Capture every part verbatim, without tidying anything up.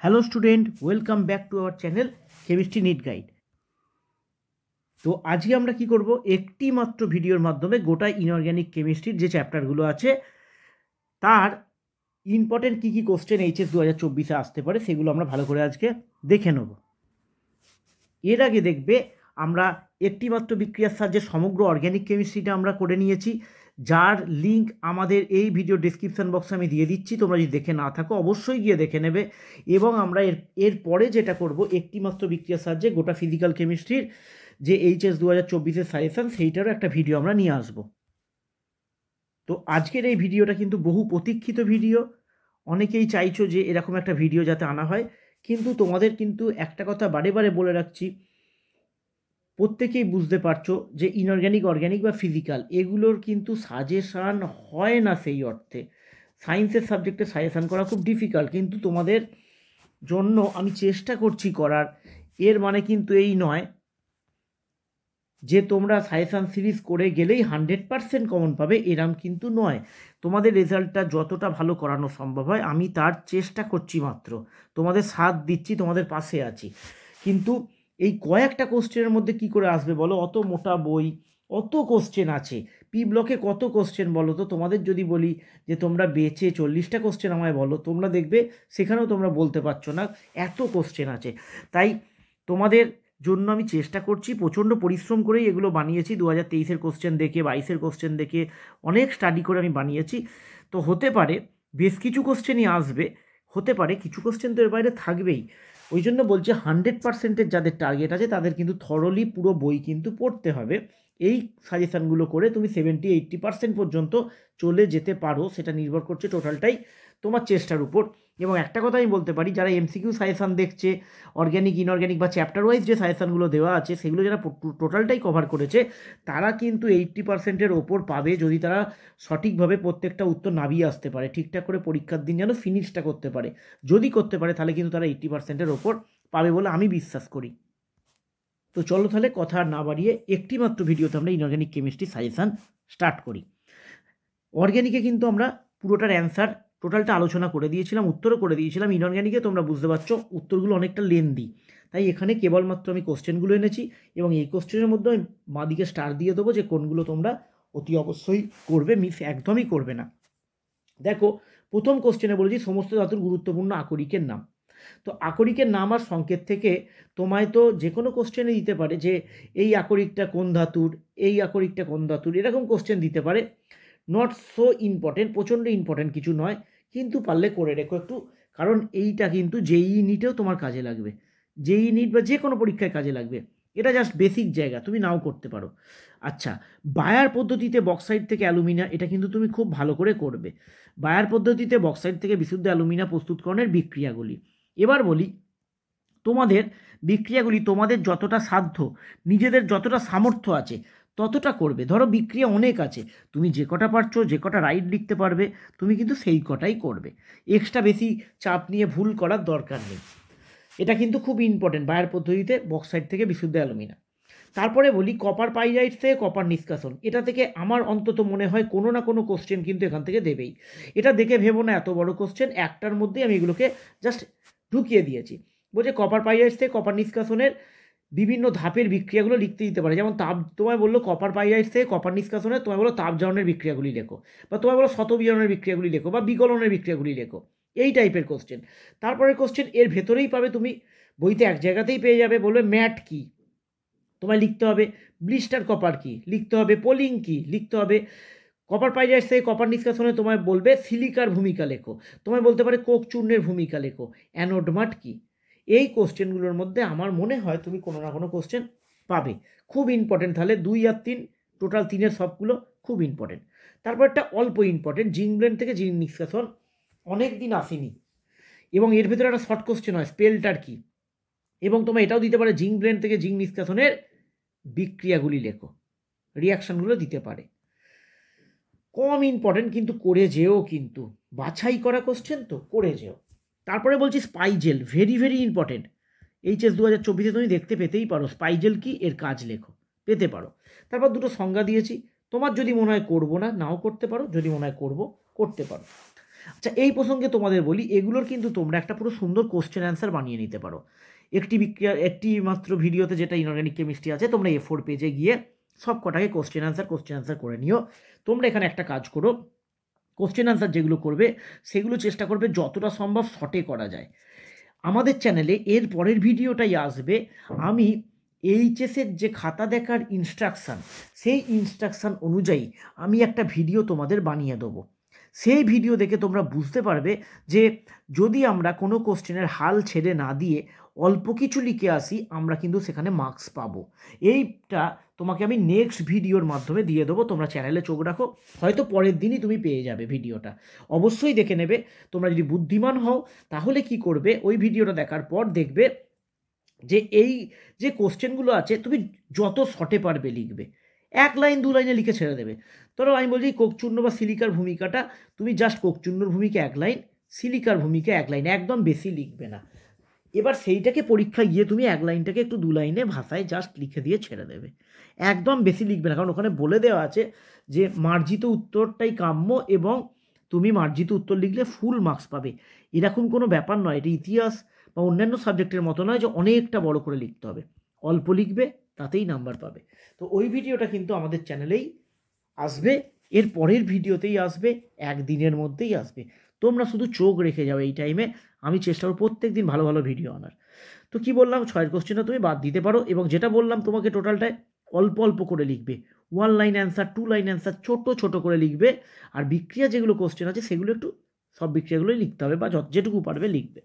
Hello student, welcome back to our channel chemistry NEET guide. তো আজকে আমরা কি করব, একটি মাত্র ভিডিওর মাধ্যমে গোটা ইনঅর্গ্যানিক কেমিস্ট্রির যে চ্যাপ্টারগুলো আছে তার ইম্পর্টেন্ট কী কী কোশ্চেন এইচএস দু হাজার চব্বিশে আসতে পারে সেগুলো আমরা ভালো করে আজকে দেখে নেব। এর আগে দেখবে আমরা একটি মাত্র বিক্রিয়ার সাহায্যে সমগ্র অর্গ্যানিক কেমিস্ট্রিটা আমরা করে নিয়েছি, যার লিঙ্ক আমাদের এই ভিডিও ডেসক্রিপশন বক্সে আমি দিয়ে দিচ্ছি। তোমরা যদি দেখে না থাকো অবশ্যই গিয়ে দেখে নেবে। এবং আমরা এর এর পরে যেটা করব, একটি মাত্র বিক্রিয়ার সাহায্যে গোটা ফিজিক্যাল কেমিস্ট্রির যে এইচএস দু হাজার চব্বিশের সাজেশন সেইটারও একটা ভিডিও আমরা নিয়ে আসব। তো আজকের এই ভিডিওটা কিন্তু বহু প্রতীক্ষিত ভিডিও, অনেকেই চাইছো যে এরকম একটা ভিডিও যাতে আনা হয়, কিন্তু তোমাদের কিন্তু একটা কথা বারে বারে বলে রাখছি, প্রত্যেকেই বুঝতে পারছো যে ইনঅর্গ্যানিক, অর্গ্যানিক বা ফিজিক্যাল এগুলোর কিন্তু সাজেশান হয় না। সেই অর্থে সায়েন্সের সাবজেক্টে সাজেশান করা খুব ডিফিকাল্ট, কিন্তু তোমাদের জন্য আমি চেষ্টা করছি করার। এর মানে কিন্তু এই নয় যে তোমরা সাজেশান সিরিজ করে গেলেই হান্ড্রেড পারসেন্ট কমন পাবে, এরম কিন্তু নয়। তোমাদের রেজাল্টটা যতটা ভালো করানো সম্ভব হয় আমি তার চেষ্টা করছি মাত্র, তোমাদের সাথ দিচ্ছি, তোমাদের পাশে আছি। কিন্তু এই কয়েকটা কোশ্চেনের মধ্যে কি করে আসবে বলো? অত মোটা বই, অত কোশ্চেন আছে। পি ব্লকে কত কোশ্চেন বলো তো? তোমাদের যদি বলি যে তোমরা বেচে চল্লিশটা কোশ্চেন আমায় বলো, তোমরা দেখবে সেখানেও তোমরা বলতে পারছো না, এত কোশ্চেন আছে। তাই তোমাদের জন্য আমি চেষ্টা করছি, প্রচণ্ড পরিশ্রম করেই এগুলো বানিয়েছি। দু হাজার তেইশের কোশ্চেন দেখে, বাইশের কোশ্চেন দেখে অনেক স্টাডি করে আমি বানিয়েছি। তো হতে পারে বেশ কিছু কোশ্চেনই আসবে, হতে পারে কিছু কোশ্চেন তো এর বাইরে থাকবেই। ওই জন্য বলছি হান্ড্রেড পার্সেন্টের যাদের টার্গেট আছে তাদের কিন্তু থরলি পুরো বই কিন্তু পড়তে হবে। এই সাজেশানগুলো করে তুমি সেভেন্টি এইট্টি পার্সেন্ট পর্যন্ত চলে যেতে পারো, সেটা নির্ভর করছে টোটালটাই তোমার চেষ্টার উপর। এবং একটা কথা আমি বলতে পারি, যারা এমসিকিউ সাজেশান দেখছে, অর্গ্যানিক, ইনঅর্গ্যানিক বা চ্যাপ্টার ওয়াইজ যে সাজেশানগুলো দেওয়া আছে সেগুলো যারা টোটালটাই কভার করেছে, তারা কিন্তু এইট্টি পার্সেন্টের ওপর পাবে, যদি তারা সঠিকভাবে প্রত্যেকটা উত্তর নামিয়ে আসতে পারে, ঠিকঠাক করে পরীক্ষার দিন যেন ফিনিশটা করতে পারে। যদি করতে পারে তাহলে কিন্তু তারা এইট্টি পার্সেন্টের ওপর পাবে বলে আমি বিশ্বাস করি। তো চলো তাহলে কথা না বাড়িয়ে একটি মাত্র ভিডিওতে আমরা ইনঅর্গ্যানিক কেমিস্ট্রি সাজেশান স্টার্ট করি। অর্গ্যানিকে কিন্তু আমরা পুরোটার অ্যান্সার টোটালটা আলোচনা করে দিয়েছিলাম, উত্তরও করে দিয়েছিলাম। ইনঅর্গ্যানিকে তোমরা বুঝতে পারছো উত্তরগুলো অনেকটা লেন্দি, তাই এখানে কেবলমাত্র আমি কোশ্চেনগুলো এনেছি এবং এই কোশ্চেনের মধ্যে আমি বাঁদিকে স্টার দিয়ে দেবো যে কোনগুলো তোমরা অতি অবশ্যই করবে, মিস একদমই করবে না। দেখো, প্রথম কোশ্চেনে বলেছি সমস্ত ধাতুর গুরুত্বপূর্ণ আকরিকের নাম। তো আকরিকের নাম আর সংকেত থেকে তোমায় তো যে কোনো কোশ্চেনে দিতে পারে যে এই আকরিকটা কোন ধাতুর, এই আকরিকটা কোন ধাতুর, এরকম কোশ্চেন দিতে পারে। নট সো ইম্পর্টেন্ট, প্রচণ্ড ইম্পর্টেন্ট কিছু নয়, কিন্তু পারলে করে রেখো একটু, কারণ এইটা কিন্তু জেই নিটেও তোমার কাজে লাগবে, জেই নিট বা যে কোনো পরীক্ষায় কাজে লাগবে। এটা জাস্ট বেসিক জায়গা, তুমি নাও করতে পারো। আচ্ছা, বায়ার পদ্ধতিতে বক্সাইট থেকে অ্যালুমিনা, এটা কিন্তু তুমি খুব ভালো করে করবে। বায়ার পদ্ধতিতে বক্সাইট থেকে বিশুদ্ধ অ্যালুমিনা প্রস্তুতকরণের বিক্রিয়াগুলি। এবার বলি, তোমাদের বিক্রিয়াগুলি তোমাদের যতটা সাধ্য, নিজেদের যতটা সামর্থ্য আছে ততটা করবে। ধরো বিক্রিয়া অনেক আছে, তুমি যে কটা পারছো, যে কটা রাইট লিখতে পারবে তুমি কিন্তু সেই কটাই করবে, এক্সট্রা বেশি চাপ নিয়ে ভুল করার দরকার নেই। এটা কিন্তু খুব ইম্পর্টেন্ট, বায়ার পদ্ধতিতে বক্সাইট থেকে বিশুদ্ধ অ্যালুমিনা। তারপরে বলি কপার পাইরাইট থেকে কপার নিষ্কাশন, এটা থেকে আমার অন্তত মনে হয় কোনো না কোনো কোশ্চেন কিন্তু এখান থেকে দেবেই। এটা দেখে ভেবো না এত বড় কোশ্চেন, একটার মধ্যেই আমি এগুলোকে জাস্ট ঢুকিয়ে দিয়েছি। বলছে কপার পাইরাইট থেকে কপার নিষ্কাশনের বিভিন্ন ধাপের বিক্রিয়াগুলো লিখতে দিতে পারে। যেমন তাপ, তোমায় বললো কপার পাইরাইট থেকে কপার নিষ্কাশনের, তোমায় বলো তাপ জারণের বিক্রিয়াগুলি লেখো, বা তোমায় বলো শতবিজারণের বিক্রিয়াগুলি লেখো, বা বিগলনের বিক্রিয়াগুলি লেখো, এই টাইপের কোশ্চেন। তারপরে কোশ্চেন এর ভেতরেই পাবে, তুমি বইতে এক জায়গাতেই পেয়ে যাবে। বলবে ম্যাট কি, তোমায় লিখতে হবে। ব্লিস্টার কপার কি লিখতে হবে। পোলিং কি লিখতে হবে। কপার পাইরাইট থেকে কপার নিষ্কাশনে তোমায় বলবে সিলিকার ভূমিকা লেখো, তোমায় বলতে পারে কোক চূর্ণের ভূমিকা লেখো। অ্যানোডমাট কি। এই কোশ্চেনগুলোর মধ্যে আমার মনে হয় তুমি কোনো না কোনো কোশ্চেন পাবে, খুব ইম্পর্টেন্ট। তাহলে দুই আর তিন, টোটাল তিনের সবগুলো খুব ইম্পর্টেন্ট। তারপর একটা অল্প ইম্পর্টেন্ট, জিঙ্ক ব্লেন্ড থেকে জিঙ্ক নিষ্কাশন, অনেক দিন আসেনি এবং এর ভেতরে একটা শর্ট কোশ্চেন হয় স্পেলটার কি, এবং তোমার এটাও দিতে পারে জিঙ্ক ব্লেন্ড থেকে জিঙ্ক নিষ্কাশনের বিক্রিয়াগুলি লেখো, রিয়াকশানগুলো দিতে পারে। কম ইম্পর্টেন্ট কিন্তু করে যেও, কিন্তু বাছাই করা কোশ্চেন তো করে যেও। তারপরে বলছি স্পাইজেল, ভেরি ভেরি ইম্পর্টেন্ট। এইচএস দু হাজার চব্বিশে তুমি দেখতে পেতেই পারো স্পাইজেল কি, এর কাজ লেখো, পেতে পারো। তারপর দুটো সংজ্ঞা দিয়েছি, তোমার যদি মনে হয় করবো না, নাও করতে পারো, যদি মনে হয় করবো করতে পারো। আচ্ছা, এই প্রসঙ্গে তোমাদের বলি, এগুলোর কিন্তু তোমরা একটা পুরো সুন্দর কোশ্চেন অ্যান্সার বানিয়ে নিতে পারো। একটি বিক্রিয়া একটি মাত্র ভিডিওতে যেটা ইনঅর্গানিক কেমিস্ট্রি আছে, তোমরা এ ফোর পেজে গিয়ে সব কটাকে কোশ্চেন অ্যান্সার কোশ্চেন অ্যান্সার করে নিও। তোমরা এখানে একটা কাজ করো, কোশ্চেন অ্যান্সার যেগুলো করবে সেগুলো চেষ্টা করবে যতটা সম্ভব শর্টে করা যায়। আমাদের চ্যানেলে এর পরের ভিডিওটাই আসবে, আমি এইচএসের যে খাতা দেখার ইনস্ট্রাকশান, সেই ইনস্ট্রাকশান অনুযায়ী আমি একটা ভিডিও তোমাদের বানিয়ে দেবো। সেই ভিডিও দেখে তোমরা বুঝতে পারবে যে যদি আমরা কোনো কোশ্চেনের হাল ছেড়ে না দিয়ে অল্প কিছু লিখে আসি, আমরা কিন্তু সেখানে মার্কস পাবো। এইটা তোমাকে আমি নেক্সট ভিডিওর মাধ্যমে দিয়ে দেবো, তোমরা চ্যানেলে চোখ রাখো, হয়তো পরের দিনই তুমি পেয়ে যাবে ভিডিওটা। অবশ্যই দেখে নেবে। তোমরা যদি বুদ্ধিমান হও তাহলে কি করবে, ওই ভিডিওটা দেখার পর দেখবে যে এই যে কোশ্চেনগুলো আছে তুমি যত শর্টে পারবে লিখবে, এক লাইন দু লাইনে লিখে ছেড়ে দেবে। ধরো আমি বলছি কোকচূর্ণ বা সিলিকার ভূমিকাটা, তুমি জাস্ট কোকচূর্ণর ভূমিকা এক লাইন, সিলিকার ভূমিকা এক লাইন, একদম বেশি লিখবে না। এবার সেইটাকে পরীক্ষায় গিয়ে তুমি এক লাইনটাকে একটু দু লাইনে ভাষায় জাস্ট লিখে দিয়ে ছেড়ে দেবে, একদম বেশি লিখবে না। কারণ ওখানে বলে দেওয়া আছে যে মার্জিত উত্তরটাই কাম্য এবং তুমি মার্জিত উত্তর লিখলে ফুল মার্কস পাবে। এরকম কোনো ব্যাপার নয়, এটা ইতিহাস বা অন্যান্য সাবজেক্টের মতো নয় যে অনেকটা বড় করে লিখতে হবে, অল্প লিখবে তাতেই নাম্বার পাবে। তো ওই ভিডিওটা কিন্তু আমাদের চ্যানেলেই আসবে, এর পরের ভিডিওতেই আসবে, একদিনের মধ্যেই আসবে। তোমরা শুধু চোখ রেখে যাও এই টাইমে, আমি চেষ্টা করব প্রত্যেক দিন ভালো ভালো ভিডিও আনার। তো কি বললাম, ছয়ের কোশ্চেনটা তুমি বাদ দিতে পারো, এবং যেটা বললাম তোমাকে টোটালটায় অল্প অল্প করে লিখবে, one line answer, two line answer, ছোট ছোট করে লিখবে। আর বিক্রিয়া যেগুলো কোশ্চেন আছে সেগুলো একটু, সব বিক্রিয়াগুলোই লিখতে হবে বা যেটুকু পারবে লিখবে।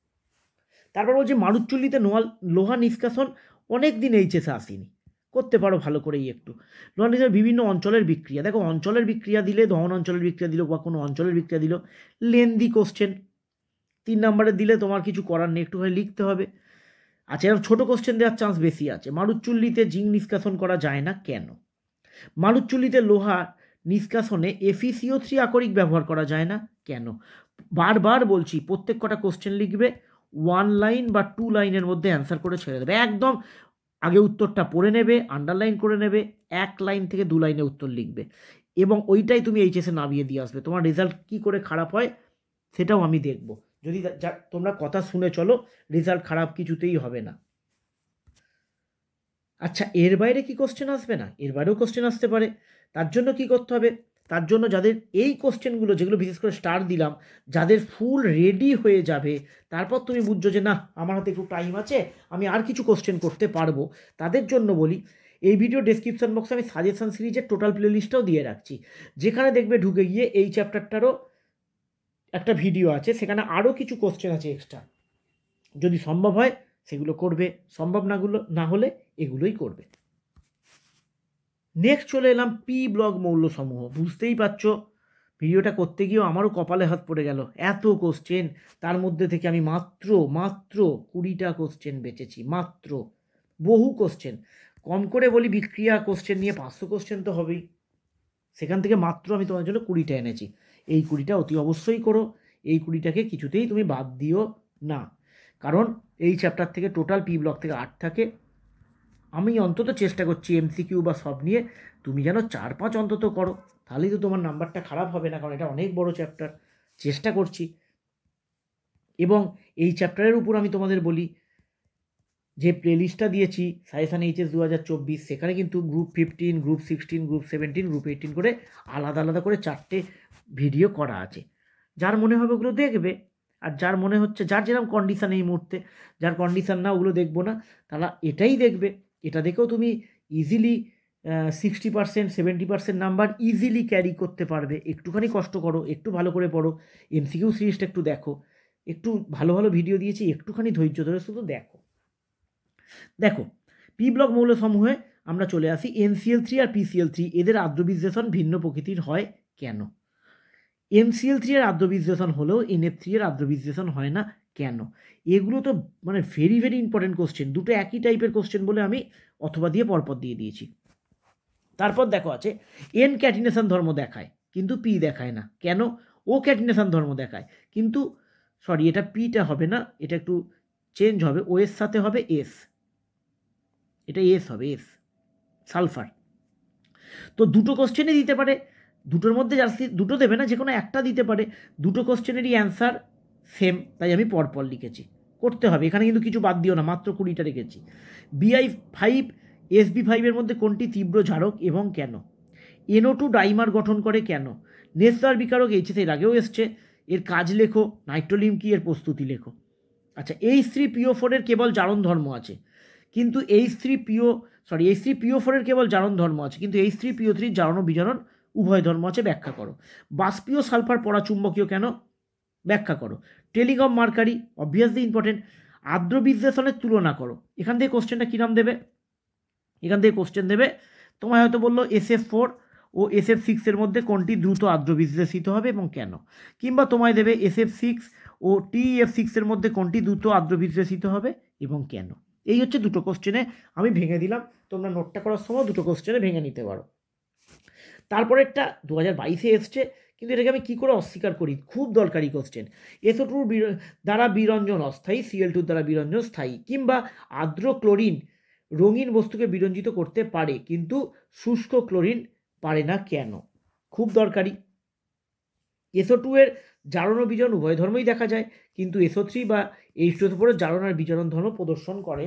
তারপর বলছে মারুচ্চুল্লিতে নোয়াল লোহা নিষ্কাশন অনেক দিন এইচএসে আসেনি, করতে পারো ভালো করেই একটু। লোহা নিষ্কাশন বিভিন্ন অঞ্চলের বিক্রিয়া, দেখো অঞ্চলের বিক্রিয়া দিলে, দহন অঞ্চলের বিক্রিয়া দিল বা কোনো অঞ্চলের বিক্রিয়া দিল, লেন্দি কোশ্চেন, তিন নম্বরে দিলে তোমার কিছু করার নেই, একটুখানি লিখতে হবে। আচ্ছা, এরকম ছোটো কোশ্চেন দেওয়ার চান্স বেশি আছে। মারুচ্চুল্লিতে জিঙ্ক নিষ্কাশন করা যায় না কেন? মারুচ্চুল্লিতে লোহা নিষ্কাশনে এফিসিও থ্রি আকরিক ব্যবহার করা যায় না কেন? বারবার বলছি, প্রত্যেক কটা কোশ্চেন লিখবে, ওয়ান লাইন বা টু লাইনের মধ্যে অ্যান্সার করে ছেড়ে দেবে, একদম আগে উত্তরটা পড়ে নেবে, আন্ডারলাইন করে নেবে, এক লাইন থেকে দু লাইনে উত্তর লিখবে, এবং ওইটাই তুমি এইচএসে নামিয়ে দিয়ে আসবে। তোমার রেজাল্ট কী করে খারাপ হয় সেটাও আমি দেখব, যদি যা তোমরা কথা শুনে চলো রেজাল্ট খারাপ কিছুতেই হবে না। আচ্ছা, এর বাইরে কি কোশ্চেন আসবে না? এর বাইরেও কোশ্চেন আসতে পারে। তার জন্য কি করতে হবে? তার জন্য যাদের এই কোশ্চেনগুলো, যেগুলো বিশেষ করে স্টার দিলাম, যাদের ফুল রেডি হয়ে যাবে, তারপর তুমি বুঝছো যে না আমার হাতে একটু টাইম আছে, আমি আর কিছু কোশ্চেন করতে পারবো, তাদের জন্য বলি, এই ভিডিও ডেসক্রিপশন বক্সে আমি সাজেশন সিরিজের টোটাল প্লেলিস্টটাও দিয়ে রাখছি, যেখানে দেখবে ঢুকে গিয়ে এই চ্যাপ্টারটারও একটা ভিডিও আছে, সেখানে আরও কিছু কোশ্চেন আছে এক্সট্রা। যদি সম্ভব হয় সেগুলো করবে, সম্ভব নাগুলো না হলে এগুলোই করবে। নেক্সট চলে এলাম পি ব্লক মৌলসমূহ। বুঝতেই পারছো ভিডিওটা করতে গিয়েও আমারও কপালে হাত পড়ে গেল, এত কোশ্চেন, তার মধ্যে থেকে আমি মাত্র মাত্র কুড়িটা কোশ্চেন বেচেছি, মাত্র। বহু কোশ্চেন, কম করে বলি বিক্রিয়া কোশ্চেন নিয়ে পাঁচশো কোশ্চেন তো হবেই, সেখান থেকে মাত্র আমি তোমার জন্য কুড়িটা এনেছি। এই কুড়িটা অতি অবশ্যই করো, এই কুড়িটাকে কিছুতেই তুমি বাদ দিও না, কারণ এই চ্যাপ্টার থেকে টোটাল পি ব্লক থেকে আট থাকে। আমি অন্তত চেষ্টা করছি এমসিকিউ বা সব নিয়ে তুমি যেন চার পাঁচ অন্তত করো, তাহলেই তো তোমার নাম্বারটা খারাপ হবে না, কারণ এটা অনেক বড় চ্যাপ্টার, চেষ্টা করছি। এবং এই চ্যাপ্টারের উপর আমি তোমাদের বলি, যে প্লেলিস্টটা দিয়েছি সাজেশন এইচএস দু হাজার চব্বিশ, সেখানে কিন্তু group fifteen, group sixteen, group seventeen, group eighteen করে আলাদা আলাদা করে চারটে ভিডিও করা আছে। যার মনে হবে ওগুলো দেখবে, আর যার মনে হচ্ছে, যার যেরকম কন্ডিশান এই মুহূর্তে, যার কন্ডিশান না ওগুলো দেখবো না, তারা এটাই দেখবে। এটা দেখেও তুমি easily sixty percent seventy percent number easily carry করতে পারবে। একটুখানি কষ্ট করো, একটু ভালো করে পড়ো, এমসিকিউ সিরিজটা একটু দেখো, একটু ভালো ভালো ভিডিও দিয়েছি, একটুখানি ধৈর্য ধরে শুধু দেখো। দেখো, পি ব্লক মৌলসমূহে আমরা চলে আসি। এনসিএল থ্রি আর পিসিএল থ্রি, এদের আদ্রবিশ্লেষণ ভিন্ন প্রকৃতির হয় কেন? এনসিএল থ্রি এর আদ্রবিশ্লেষণ হলেও এনএফ থ্রি এর আদ্রবিশ্লেষণ হয় না কেন? এগুলো তো মানে ভেরি ভেরি ইম্পর্টেন্ট কোশ্চেন, দুটো একই টাইপের কোশ্চেন বলে আমি অথবা দিয়ে পরপর দিয়ে দিয়েছি। তারপর দেখো আছে এন ক্যাটিনেশন ধর্ম দেখায় কিন্তু পি দেখায় না কেন? ও ক্যাটিনেশন ধর্ম দেখায় কিন্তু, সরি এটা পিটা হবে না, এটা একটু চেঞ্জ হবে, ও এর সাথে হবে এস, এটা এস হবে, এস সালফার। তো দুটো কোশ্চেনই দিতে পারে, দুটোর মধ্যে জাস্ট দুটো দেবে না, যে কোনো একটা দিতে পারে, দুটো কোশ্চেনেরই অ্যান্সার সেম, তাই আমি পরপর লিখেছি। করতে হবে, এখানে কিন্তু কিছু বাদ দিও না, মাত্র কুড়িটা রেখেছি। বিআই ফাইভ এস বি ফাইভের মধ্যে কোনটি তীব্র ঝাড়ক এবং কেন? এনও টু ডাইমার গঠন করে কেন? নেসলার বিকারক এইচএস এর আগেও এসছে, এর কাজ লেখো। নাইট্রোলিম কি, এর প্রস্তুতি লেখো। আচ্ছা, এইচ থ্রি পিও ফোরের কেবল জারণ ধর্ম আছে, কিন্তু H three PO sorry H three PO ফোরের কেবল জারণ ধর্ম আছে, কিন্তু এইচ থ্রি পিও থ্রির জারণ ও বিজারণ উভয় ধর্ম আছে, ব্যাখ্যা করো। বাষ্পীয় সালফার পরাচুম্বকীয় কেন? ব্যাখ্যা করো। Tailing of mercury obviously important. আর্দ্র বিশ্লেষণের তুলনা করো। এখান থেকে কোশ্চেনটা কী নাম দেবে? এখান থেকে কোশ্চেন দেবে, তোমায় হয়তো বললো এস এফ ফোর ও এস এফ সিক্সের মধ্যে কোনটি দ্রুত আর্দ্র বিশ্লেষিত হবে এবং কেন? কিংবা তোমায় দেবে এস এফ সিক্স ও টি এফ সিক্সের মধ্যে কোনটি দ্রুত আর্দ্র বিশ্লেষিত হবে এবং কেন? এই হচ্ছে দুটো কোশ্চেনে আমি ভেঙে দিলাম, তোমরা নোটটা করার সময় দুটো কোশ্চেনে ভেঙে নিতে পারো। তারপরেরটা দু হাজার বাইশে এসছে, কিন্তু এটাকে আমি কী করে অস্বীকার করি, খুব দরকারি কোশ্চেন। এসও টুর দ্বারা বিরঞ্জন অস্থায়ী, সিএল টুর দ্বারা বিরঞ্জন স্থায়ী। কিংবা আর্দ্র ক্লোরিন রঙিন বস্তুকে বিরঞ্জিত করতে পারে, কিন্তু শুষ্ক ক্লোরিন পারে না, কেন? খুব দরকারি। এসও টু এর জারণ ও বিজারণ উভয় ধর্মই দেখা যায়, কিন্তু এসও থ্রি বা এইচ টু এস ফোর এর জারণ আর বিজারণ ধর্ম প্রদর্শন করে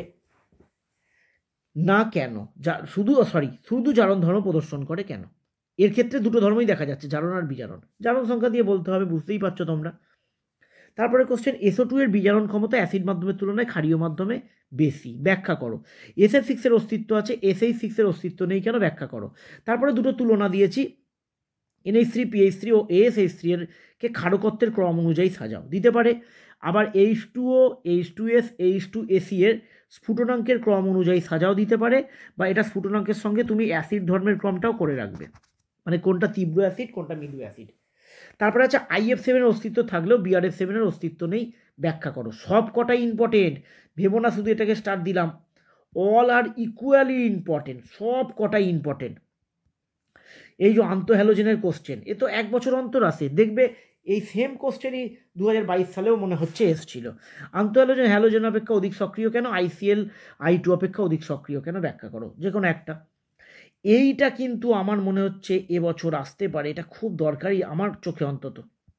না, কেন? যা শুধু সরি শুধু জারণ ধর্ম প্রদর্শন করে কেন? এর ক্ষেত্রে দুটো ধর্মই দেখা যাচ্ছে, জারণ আর বিজারণ। জারণ সংখ্যা দিয়ে বলতে হবে, বুঝতেই পারছো তোমরা। তারপরে কোশ্চেন, এসও টু এর বিজারণ ক্ষমতা অ্যাসিড মাধ্যমের তুলনায় ক্ষারীয় মাধ্যমে বেশি, ব্যাখ্যা করো। এস এফ সিক্সের অস্তিত্ব আছে, এস এইচ সিক্সের অস্তিত্ব নেই কেন? ব্যাখ্যা করো। তারপরে দুটো তুলনা দিয়েছি, এনএইচ থ্রি পিএইচ থ্রি ও এএসএইচ থ্রি এর কে ক্ষারকত্বের ক্রম অনুযায়ী সাজাও, দিতে পারে। আবার এইচ টু ও H two S H two SE এর স্ফুটনাঙ্কের ক্রম অনুযায়ী সাজাও, দিতে পারে। বা এটা স্ফুটনাঙ্কের সঙ্গে তুমি অ্যাসিড ধর্মের ক্রমটাও করে রাখবে, মানে কোনটা তীব্র অ্যাসিড কোনটা মৃদু অ্যাসিড। তারপরে আছে আইএফ সেভেনের অস্তিত্ব থাকলেও বিআরএফ সেভেনের অস্তিত্ব নেই, ব্যাখ্যা করো। সব কটাই ইম্পর্টেন্ট, ভেবো না শুধু এটাকে স্টার দিলাম, অল আর ইকুয়ালি ইম্পর্টেন্ট, সব কটাই ইম্পর্টেন্ট। এই যে আন্তঃহ্যালোজেনের কোশ্চেন, এ তো এক বছর অন্তর আসে, দেখবে এই সেম কোশ্চেনই দু হাজার বাইশ সালেও মনে হচ্ছে এসেছিল। আন্তঃহ্যালোজেন হ্যালোজেন অপেক্ষা অধিক সক্রিয় কেন? আইসিএল আই টু অপেক্ষা অধিক সক্রিয় কেন? ব্যাখ্যা করো, যে কোনো একটা। এইটা কিন্তু আমার মনে হচ্ছে এবছর আসতে পারে, এটা খুব দরকারি আমার চোখে অন্তত।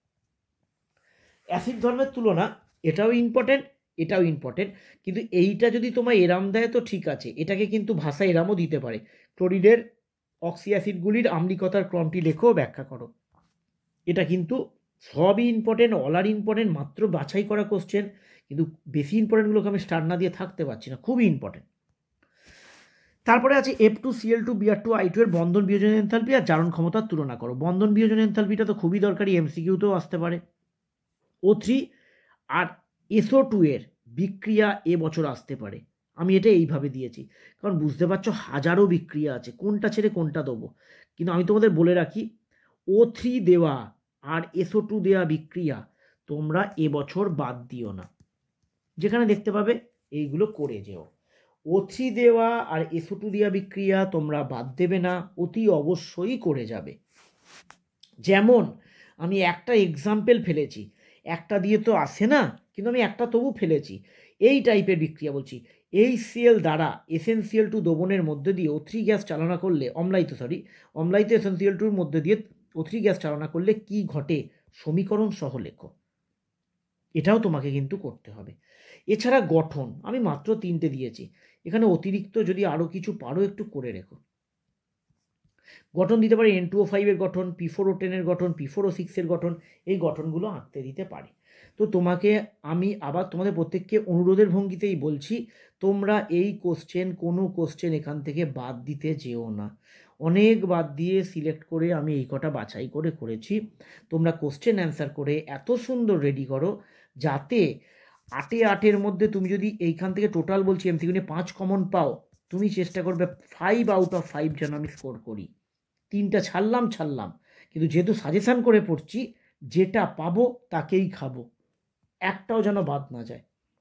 অ্যাসিড ধর্মের তুলনা, এটাও ইম্পর্টেন্ট, এটাও ইম্পর্টেন্ট, কিন্তু এইটা যদি তোমায় এরাম দেয় তো ঠিক আছে, এটাকে কিন্তু ভাষা এরামও দিতে পারে। ক্লোরিনের অক্সি অ্যাসিডগুলির আম্লিকতার ক্রমটি লেখো, ব্যাখ্যা করো। এটা কিন্তু সবই ইম্পর্টেন্ট, অল আর ইম্পর্টেন্ট, মাত্র বাছাই করা কোশ্চেন, কিন্তু বেশি ইম্পর্টেন্টগুলোকে আমি স্টার না দিয়ে থাকতে পারছি না, খুবই ইম্পর্টেন্ট। তারপরে আছে F two CL two BR two I two এর বন্ধন বিয়োজন এনথালপি আর জারণ ক্ষমতার তুলনা করো। বন্ধন বিয়োজন এনথালপিটা তো খুবই দরকারি, এমসিকিউতেও আসতে পারে। ও থ্রি আর এসও টু এর বিক্রিয়া এ বছর আসতে পারে, আমি এটা এইভাবে দিয়েছি, কারণ বুঝতে পারছো হাজারো বিক্রিয়া আছে, কোনটা ছেড়ে কোনটা দেবো। কিন্তু আমি তোমাদের বলে রাখি, ও থ্রি দেওয়া আর এসও টু দেওয়া বিক্রিয়া তোমরা এবছর বাদ দিও না, যেখানে দেখতে পাবে এইগুলো করে যেও। ও থ্রি দেওয়া আর এসও টু দেওয়া বিক্রিয়া তোমরা বাদ দেবে না, অতি অবশ্যই করে যাবে। যেমন আমি একটা এক্সাম্পল ফেলেছি, একটা দিয়ে তো আসে না, কিন্তু আমি একটা তবু ফেলেছি। এই টাইপের বিক্রিয়া বলছি, এই সিএল দ্বারা এসেনসিয়াল টু দ্রবণের মধ্যে দিয়ে ও থ্রি গ্যাস চালনা করলে, অম্লায়িত সরি অম্লায়িত এসেনসিয়াল টুর মধ্যে দিয়ে ও থ্রি গ্যাস চালনা করলে কি ঘটে, সমীকরণ সহ লেখো। এটাও তোমাকে কিন্তু করতে হবে। এছাড়া গঠন আমি মাত্র তিনটে দিয়েছি, এখানে অতিরিক্ত যদি আরও কিছু পারো একটু করে রেখো। গঠন দিতে পারে এন টু ও ফাইভের গঠন, পি ফোর ও টেনের গঠন, পি ফোর ও সিক্সের গঠন, এই গঠনগুলো আঁকতে দিতে পারে। তো তোমাকে আমি আবার তোমাদের প্রত্যেককে অনুরোধের ভঙ্গিতেই বলছি, তোমরা এই কোশ্চেন কোনো কোশ্চেন এখান থেকে বাদ দিতে যেও না। অনেক বাদ দিয়ে সিলেক্ট করে আমি এই কটা বাছাই করে করেছি। তোমরা কোশ্চেন অ্যান্সার করে এত সুন্দর রেডি করো, যাতে আটে আটের মধ্যে তুমি যদি এইখান থেকে টোটাল বলছি এমসিকিউ নিয়ে পাঁচ কমন পাও, তুমি চেষ্টা করবে ফাইভ আউট অফ ফাইভ যেন আমি স্কোর করি। তিনটা ছাড়লাম ছাড়লাম কিন্তু যেহেতু সাজেশান করে পড়ছি, যেটা পাবো তাকেই খাবো, একটাও যেন বাদ না যায়।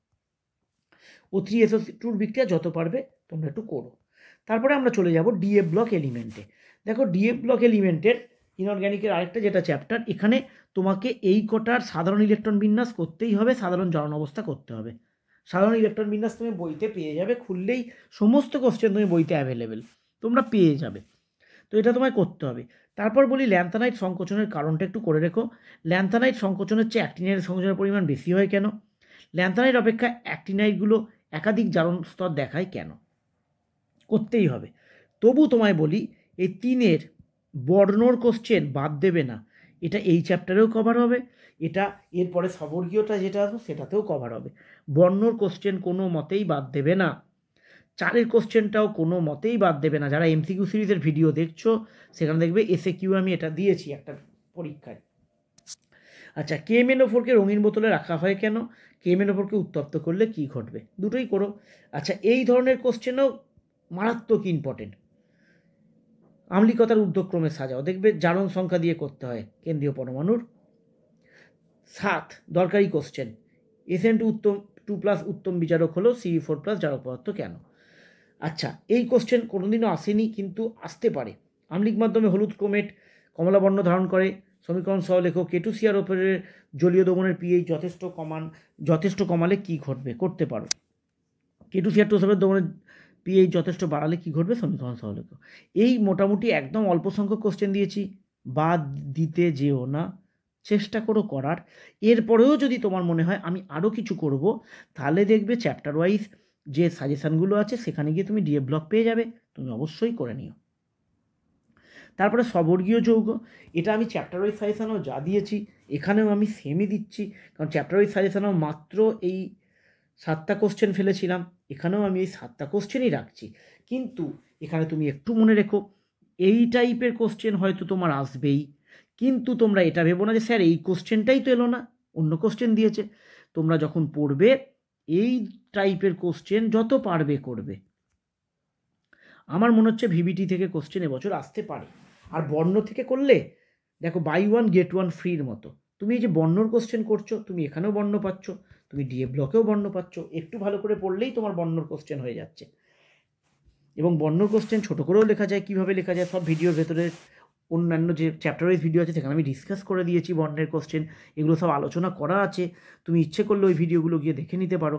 ও থ্রি এসও টুর বিক্রিয়া যত পারবে তোমরা একটু করো। তারপরে আমরা চলে যাব ডিএফ ব্লক এলিমেন্টে। দেখো ডিএফ ব্লক এলিমেন্টের ইনঅর্গ্যানিকের আরেকটা যেটা চ্যাপ্টার, এখানে তোমাকে এই কটার সাধারণ ইলেকট্রন বিন্যাস করতেই হবে, সাধারণ জারণ অবস্থা করতে হবে। সাধারণ ইলেকট্রন বিন্যাস তুমি বইতে পেয়ে যাবে, খুললেই সমস্ত কোশ্চেন তুমি বইতে অ্যাভেলেবেল তোমরা পেয়ে যাবে। তো এটা তোমায় করতে হবে। তারপর বলি ল্যান্থানাইট সংকোচনের কারণটা একটু করে রেখো। ল্যান্থানাইট সংকোচনের চেয়ে অ্যাক্টিনাইটের সংকোচনের পরিমাণ বেশি হয় কেন? ল্যান্থানাইট অপেক্ষা অ্যাক্টিনাইটগুলো একাধিক জারণ স্তর দেখায় কেন? করতেই হবে। তবু তোমায় বলি এই তিনের বর্ণর কোশ্চেন বাদ দেবে না, এটা এই চ্যাপ্টারেও কভার হবে, এটা এরপরে সবর্গীয়টা যেটা আসবে সেটাতেও কভার হবে। বর্ণর কোশ্চেন কোনো মতেই বাদ দেবে না, চারের কোশ্চেনটাও কোনো মতেই বাদ দেবে না। যারা এমসিকিউ সিরিজের ভিডিও দেখছো সেখানে দেখবে এসে কিউ আমি এটা দিয়েছি একটা পরীক্ষায়। আচ্ছা, কে এম এন ও ফোরকে রঙিন বোতলে রাখা হয় কেন? কে এম এন ও ফোরকে উত্তপ্ত করলে কী ঘটবে? দুটোই করো। আচ্ছা, এই ধরনের কোশ্চেনও মারাত্মক ইম্পর্টেন্ট। আম্লিকতার ঊর্ধ্বক্রমে সাজাও, দেখবে জারণ সংখ্যা দিয়ে করতে হয় কেন্দ্রীয় পরমাণুর। সাত দরকারি কোশ্চেন, এস এন টু উত্তম টু প্লাস উত্তম বিচারক হলো সি ফোর প্লাস জারক পদার্থ কেন? আচ্ছা, এই কোশ্চেন কোনোদিনও আসেনি কিন্তু আসতে পারে। আম্লিক মাধ্যমে হলুদ ক্রোমেট কমলা বর্ণ ধারণ করে, সমীকরণ সহ লেখো। কেটুসিয়ার ওপরে জলীয় দ্রবণের পিএইচ যথেষ্ট কমান যথেষ্ট কমালে কি ঘটবে? করতে পারো। কেটুসিয়ার টোসবের দ্রবণের পিএইচ যথেষ্ট বাড়ালে কি ঘটবে? সমীকরণ সহ লেখো। এই মোটামুটি একদম অল্প সংখ্যক কোশ্চেন দিয়েছি, বাদ দিতে যেও না, চেষ্টা করো করার। এরপরেও যদি তোমার মনে হয় আমি আরও কিছু করব, তাহলে দেখবে চ্যাপ্টার ওয়াইজ যে সাজেশানগুলো আছে সেখানে গিয়ে তুমি ডিএ ব্লক পেয়ে যাবে, তুমি অবশ্যই করে নিও। তারপরে সবর্গীয় যৌগ, এটা আমি চ্যাপ্টার ওয়াইজ সাজেশানও যা দিয়েছি এখানেও আমি সেমই দিচ্ছি, কারণ চ্যাপ্টার ওয়াইজ সাজেশানও মাত্র এই সাতটা কোশ্চেন ফেলেছিলাম, এখানেও আমি এই সাতটা কোশ্চেনই রাখছি। কিন্তু এখানে তুমি একটু মনে রেখো, এই টাইপের কোশ্চেন হয়তো তোমার আসবেই, কিন্তু তোমরা এটা ভেবো না যে স্যার এই কোশ্চেনটাই তো এলো না, অন্য কোশ্চেন দিয়েছে। তোমরা যখন পড়বে এই টাইপের কোশ্চেন যত পারবে করবে। আমার মনে হচ্ছে ভিবিটি থেকে কোশ্চেন এবছর আসতে পারে। আর বর্ণ থেকে করলে দেখো বাই ওয়ান গেট ওয়ান ফ্রির মতো, তুমি এই যে বর্ণর কোশ্চেন করছো তুমি এখানেও বর্ণ পাচ্ছ, তুমি ডিএ ব্লকেও বর্ণ পাচ্ছ, একটু ভালো করে পড়লেই তোমার বর্ণর কোশ্চেন হয়ে যাচ্ছে। এবং বর্ণর কোশ্চেন ছোটো করেও লেখা যায়, কীভাবে লেখা যায় সব ভিডিওর ভেতরে অন্যান্য যে চ্যাপ্টার ওয়াইজ ভিডিও আছে সেখানে আমি ডিসকাস করে দিয়েছি বর্ণের কোশ্চেন, এগুলো সব আলোচনা করা আছে, তুমি ইচ্ছে করলে ওই ভিডিওগুলো গিয়ে দেখে নিতে পারো।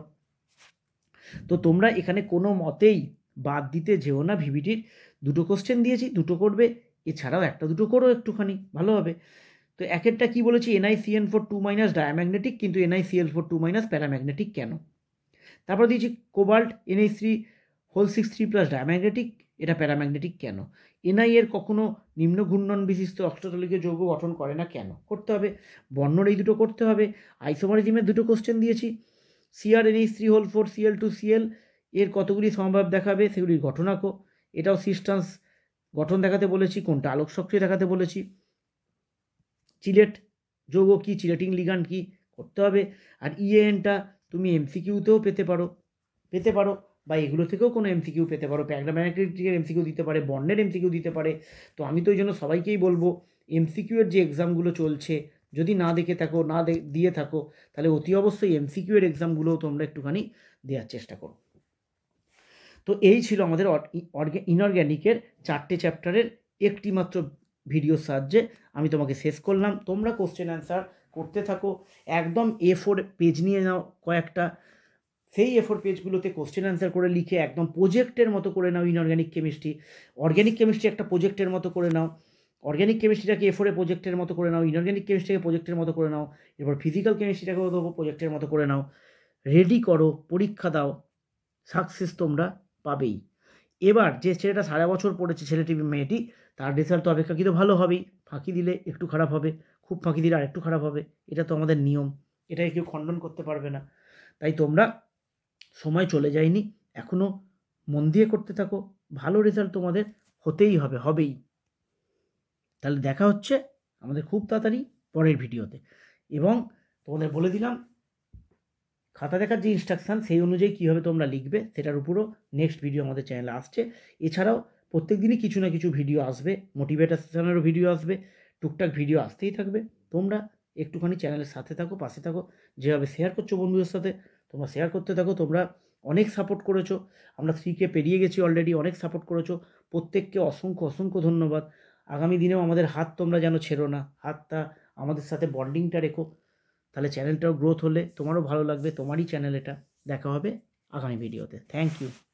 তো তোমরা এখানে কোনো মতেই বাদ দিতে যেও না, ভিভিটির দুটো কোশ্চেন দিয়েছি দুটো করবে, এছাড়াও একটা দুটো করো একটুখানি ভালো হবে। তো একেরটা কি বলেছি, N I C N four two minus diamagnetic কিন্তু N I C L four two minus paramagnetic কেন? তারপর দিয়েছি cobalt N H three whole six three plus diamagnetic, এটা প্যারাম্যাগনেটিক কেন? এনআই এর কখনো নিম্ন ঘূর্ণন বিশিষ্ট অষ্টতলীয় যৌগ গঠন করে না কেন? করতে হবে। বর্ণর এই দুটো করতে হবে। আইসোমারিজমের দুটো কোশ্চেন দিয়েছি, CR N H three whole four CL two CL এর কতগুলি সমভাব দেখাবে সেগুলির গঠন আঁকো, এটাও সিস্টান্স গঠন দেখাতে বলেছি, কোনটা আলোক সক্রিয় দেখাতে বলেছি। চিলেট যৌগ কি, চিলেটিং লিগান্ড কি, করতে হবে। আর ইএনটা তুমি এমসিকিউতেও পেতে পারো পেতে পারো বা এগুলো থেকেও কোনো এমসিকিউ পেতে পারো, প্যারাম্যাগনেটিকের এমসিকিউ দিতে পারে, বর্ণের এমসিকিউ দিতে পারে। তো আমি তো ওই জন্য সবাইকেই বলবো এমসিকিউ এর যে এক্সামগুলো চলছে যদি না দেখে থাকো, না দিয়ে থাকো, তাহলে অতি অবশ্যই এমসিকিউ এর এক্সামগুলোও তোমরা একটুখানি দেওয়ার চেষ্টা করো। তো এই ছিল আমাদের ইনঅর্গ্যানিকের চারটে চ্যাপ্টারের একটি মাত্র ভিডিওর সাহায্যে আমি তোমাকে শেষ করলাম। তোমরা কোশ্চেন অ্যান্সার করতে থাকো, একদম এ ফোর পেজ নিয়ে নাও কয়েকটা, সেই এ ফোর পেজগুলোতে কোশ্চেন অ্যান্সার করে লিখে একদম প্রজেক্টের মতো করে নাও। ইনঅর্গ্যানিক কেমিস্ট্রি, অর্গ্যানিক কেমিস্ট্রি একটা প্রজেক্টের মতো করে নাও, অর্গ্যানিক কেমিস্ট্রিটাকে এ ফোরে প্রজেক্টের মতো করে নাও, ইনঅর্গ্যানিক কেমিস্ট্রিটাকে প্রজেক্টের মতো করে নাও, এরপর ফিজিক্যাল কেমিস্ট্রিটাকেও দেবো প্রজেক্টের মতো করে নাও, রেডি করো, পরীক্ষা দাও, সাকসেস তোমরা পাবেই। এবার যে ছেলেটা সারা বছর পড়েছে, ছেলেটি মেয়েটি, তার রেজাল্ট তো অপেক্ষাকৃত ভালো হবেই, ফাঁকি দিলে একটু খারাপ হবে, খুব ফাঁকি দিলে আর একটু খারাপ হবে, এটা তো আমাদের নিয়ম, এটাকে কেউ খণ্ডন করতে পারবে না। তাই তোমরা, সময় চলে যায়নি, এখনও মন দিয়ে করতে থাকো, ভালো রেজাল্ট তোমাদের হতেই হবে, হবেই। তাহলে দেখা হচ্ছে আমাদের খুব তাড়াতাড়ি পরের ভিডিওতে। এবং তোমাদের বলে দিলাম খাতা দেখার যে ইনস্ট্রাকশান সেই অনুযায়ী কীভাবে তোমরা লিখবে সেটার উপরও নেক্সট ভিডিও আমাদের চ্যানেলে আসছে। এছাড়াও প্রত্যেক দিনই কিছু না কিছু ভিডিও আসবে, মোটিভেশনেরও ভিডিও আসবে, টুকটাক ভিডিও আসতেই থাকবে। তোমরা একটুখানি চ্যানেলের সাথে থাকো, পাশে থাকো, যেভাবে শেয়ার করছো বন্ধুদের সাথে তোমরা শেয়ার করতে থাকো। তোমরা অনেক সাপোর্ট করেছো, আমরা থ্রিকে পেরিয়ে গেছি অলরেডি, অনেক সাপোর্ট করেছো, প্রত্যেককে অসংখ্য অসংখ্য ধন্যবাদ। আগামী দিনেও আমাদের হাত তোমরা যেন ছেড়ো না, হাতটা আমাদের সাথে বন্ডিংটা রেখো, তাহলে চ্যানেলটাও গ্রোথ হলে তোমারও ভালো লাগবে, তোমারই চ্যানেল এটা। দেখা হবে আগামী ভিডিওতে। Thank you.